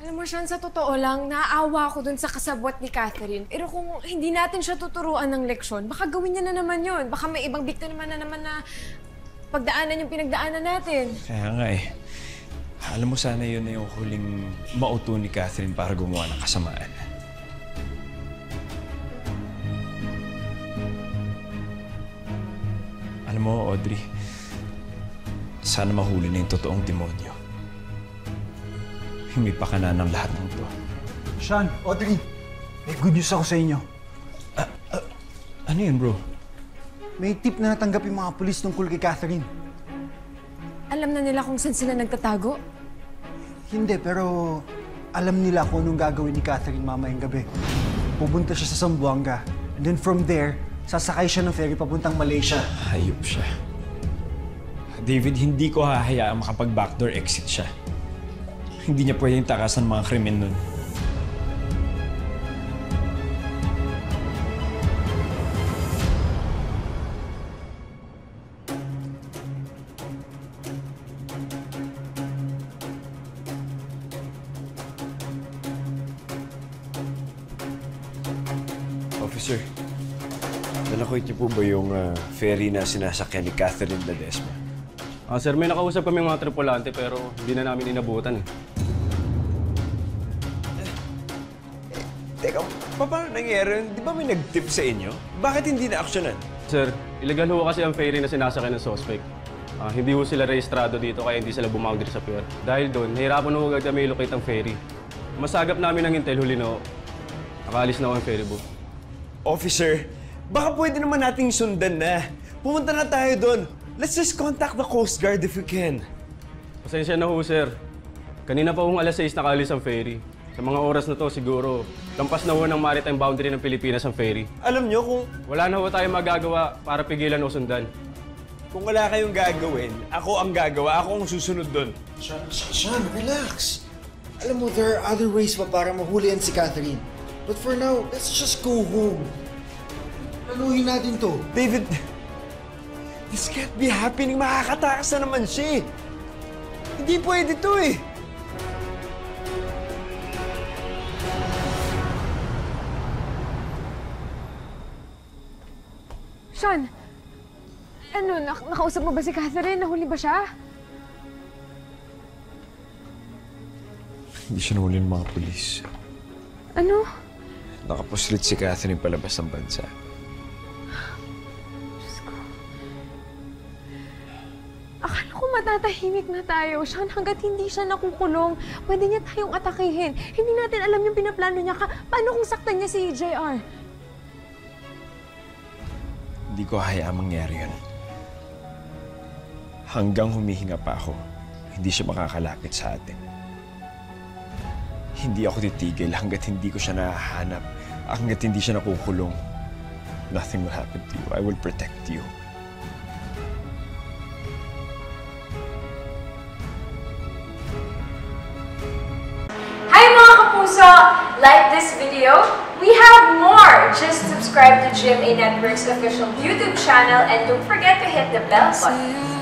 Alam mo, Sean, sa totoo lang, naaawa ako dun sa kasabwat ni Catherine. Pero kung hindi natin siya tuturuan ng leksyon, baka gawin niya na naman yun. Baka may ibang biktima na naman na pagdaanan yung pinagdaanan natin. Kaya nga eh. Alam mo, sana yun na yung huling mauto ni Catherine para gumawa ng kasamaan. Alam mo, Audrey, sana mahuli na yung totoong demonyo. Himipaka na ng lahat ng to. Sean, Audrey, may good news ako sa inyo. Ano yun, bro? May tip na natanggap yung mga pulis tungkol kay Catherine. Alam na nila kung saan sila nagtatago? Hindi, pero alam nila kung anong gagawin ni Catherine mamayang gabi. Pupunta siya sa Zamboanga. And then from there, sasakay siya ng ferry papuntang Malaysia. Hayop siya. David, hindi ko hahayaang makapag-backdoor exit siya. Hindi niya pwedeng takasan mga krimen nun. Officer, nalakoy niyo po ba yung ferry na sinasakyan ni Catherine Ledesma? Sir, may nakausap kami mga tripulante pero hindi na namin inabutan eh. Teka, paano nangyari yun? Di ba may nag-tip sa inyo? Bakit hindi na-actionan? Sir, illegal ho kasi ang ferry na sinasakyan ng suspect. Hindi ho sila rehistrado dito kaya hindi sila bumagdiri sa pier. Dahil doon, nahirapan ho agad kami i-locate ang ferry. Masagap namin ng intel huli na nakaalis na ho ang ferry boat. Officer, baka pwede naman nating sundan na. Pumunta na tayo doon. Let's just contact the Coast Guard if we can. Pasensya na ho, sir. Kanina pa hong alas 6 nakaalis ang ferry. Sa mga oras na to, siguro, lampas na ho ng maritime boundary ng Pilipinas ang ferry. Alam nyo kung... Wala na ho tayong magagawa para pigilan o sundan. Kung wala kayong gagawin, ako ang gagawa. Ako ang susunod doon. Sean, relax. Alam mo, there are other ways pa para mahulihan si Catherine. But for now, let's just go home. Planuhin natin to. David, this can't be happening. Makakatakas na naman siya. Hindi pwede to eh. Sean, ano, nakausap mo ba si Catherine? Nahuli ba siya? Hindi siya nahuli ng mga pulis. Ano? Nakapuslit si Catherine palabas ng bansa. Diyos ko. Akala ko matatahimik na tayo, Sean. Hanggat hindi siya nakukulong, pwede niya tayong atakihin. Hindi natin alam yung pinaplano niya. Paano kung saktan niya si JR? Hindi ko hayaang mangyari yun. Hanggang humihinga pa ako, hindi siya makakalapit sa atin. Hindi ako titigil hanggat hindi ko siya nahahanap, hanggat hindi siya nakukulong. Nothing will happen to you. I will protect you. Hi mga kapuso! Like this video? We have more! Just subscribe to GMA Network's official YouTube channel and don't forget to hit the bell button.